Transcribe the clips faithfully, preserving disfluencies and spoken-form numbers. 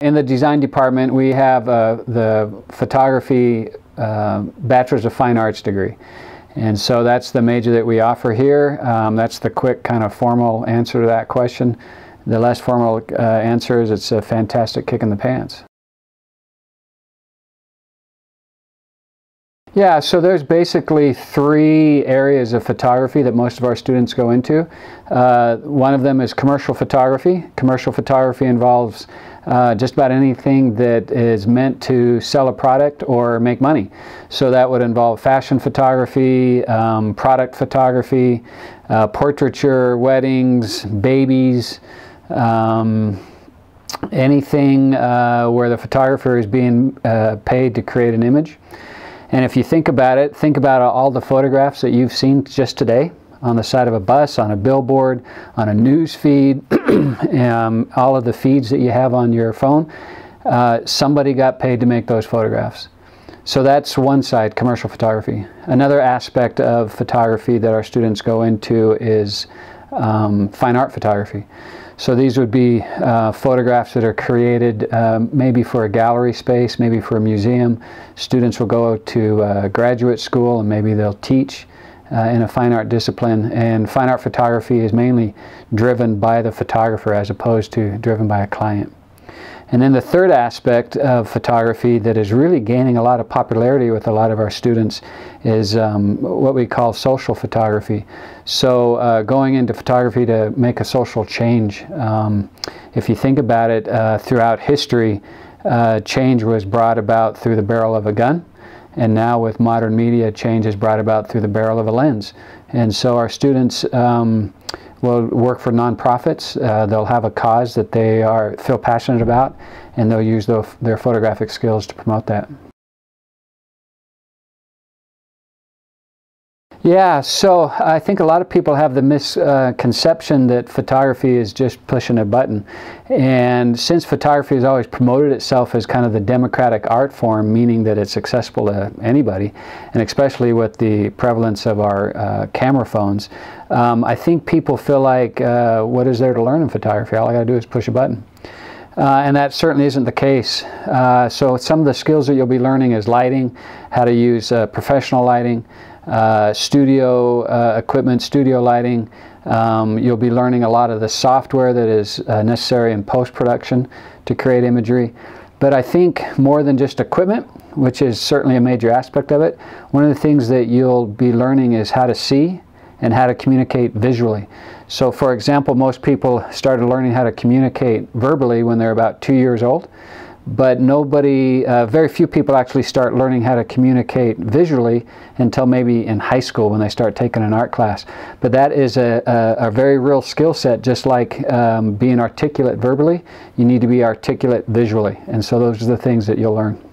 In the design department, we have uh, the photography uh, Bachelor's of Fine Arts degree. And so that's the major that we offer here. Um, that's the quick kind of formal answer to that question. The less formal uh, answer is it's a fantastic kick in the pants. Yeah, so there's basically three areas of photography that most of our students go into. Uh, one of them is commercial photography. Commercial photography involves uh, just about anything that is meant to sell a product or make money. So that would involve fashion photography, um, product photography, uh, portraiture, weddings, babies, um, anything uh, where the photographer is being uh, paid to create an image. And if you think about it, think about all the photographs that you've seen just today on the side of a bus, on a billboard, on a news feed, um, all of the feeds that you have on your phone. Uh, somebody got paid to make those photographs. So that's one side, commercial photography. Another aspect of photography that our students go into is um, fine art photography. So these would be uh, photographs that are created um, maybe for a gallery space, maybe for a museum. Students will go to uh, graduate school and maybe they'll teach uh, in a fine art discipline. And fine art photography is mainly driven by the photographer as opposed to driven by a client. And then the third aspect of photography that is really gaining a lot of popularity with a lot of our students is um, what we call social photography. So uh, going into photography to make a social change. Um, if you think about it, uh, throughout history, uh, change was brought about through the barrel of a gun. And now with modern media, change is brought about through the barrel of a lens. And so our students um, will work for nonprofits. Uh, they'll have a cause that they are feel passionate about, and they'll use the, their photographic skills to promote that. Yeah, so I think a lot of people have the misconception that photography is just pushing a button. And since photography has always promoted itself as kind of the democratic art form, meaning that it's accessible to anybody, and especially with the prevalence of our uh, camera phones, um, I think people feel like, uh, what is there to learn in photography? All I got to do is push a button. Uh, and that certainly isn't the case. Uh, so some of the skills that you'll be learning is lighting, how to use uh, professional lighting, Uh, studio uh, equipment, studio lighting. Um, you'll be learning a lot of the software that is uh, necessary in post-production to create imagery. But I think more than just equipment, which is certainly a major aspect of it, one of the things that you'll be learning is how to see and how to communicate visually. So for example, most people started learning how to communicate verbally when they're about two years old. But nobody, uh, very few people actually start learning how to communicate visually until maybe in high school when they start taking an art class. But that is a, a, a very real skill set, just like um, being articulate verbally, you need to be articulate visually. And so those are the things that you'll learn.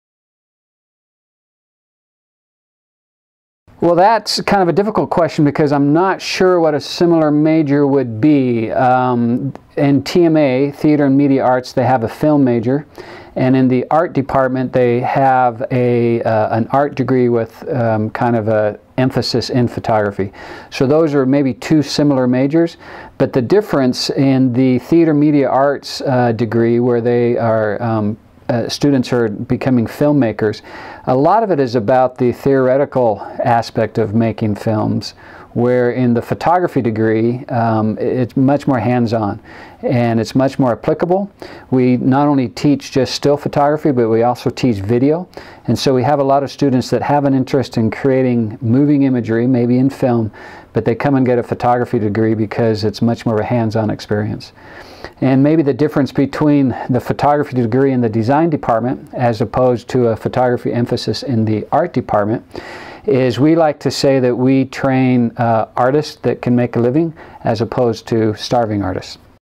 Well, that's kind of a difficult question because I'm not sure what a similar major would be. Um, in T M A, Theater and Media Arts, they have a film major, and in the art department they have a, uh, an art degree with um, kind of a emphasis in photography. So those are maybe two similar majors, but the difference in the Theater Media Arts uh, degree, where they are um, Uh, students are becoming filmmakers, a lot of it is about the theoretical aspect of making films, where in the photography degree um, it's much more hands-on and it's much more applicable. We not only teach just still photography, but we also teach video, and so we have a lot of students that have an interest in creating moving imagery, maybe in film, but they come and get a photography degree because it's much more of a hands-on experience. And maybe the difference between the photography degree in the design department as opposed to a photography emphasis in the art department is we like to say that we train uh, artists that can make a living as opposed to starving artists.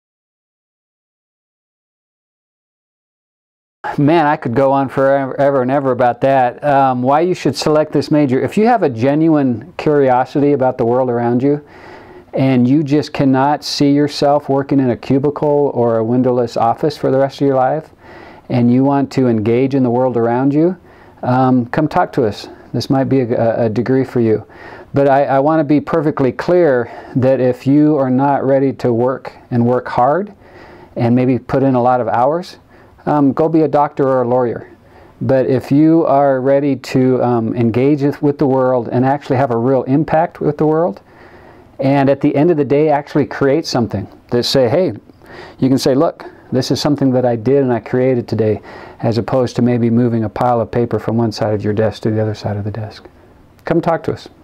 Man, I could go on forever and ever about that. Um, why you should select this major. If you have a genuine curiosity about the world around you, and you just cannot see yourself working in a cubicle or a windowless office for the rest of your life, and you want to engage in the world around you, um, come talk to us. This might be a, a degree for you. But I, I want to be perfectly clear that if you are not ready to work and work hard and maybe put in a lot of hours, um, go be a doctor or a lawyer. But if you are ready to um, engage with the world and actually have a real impact with the world, and at the end of the day actually create something that say, hey, you can say, look, this is something that I did and I created today, as opposed to maybe moving a pile of paper from one side of your desk to the other side of the desk. Come talk to us.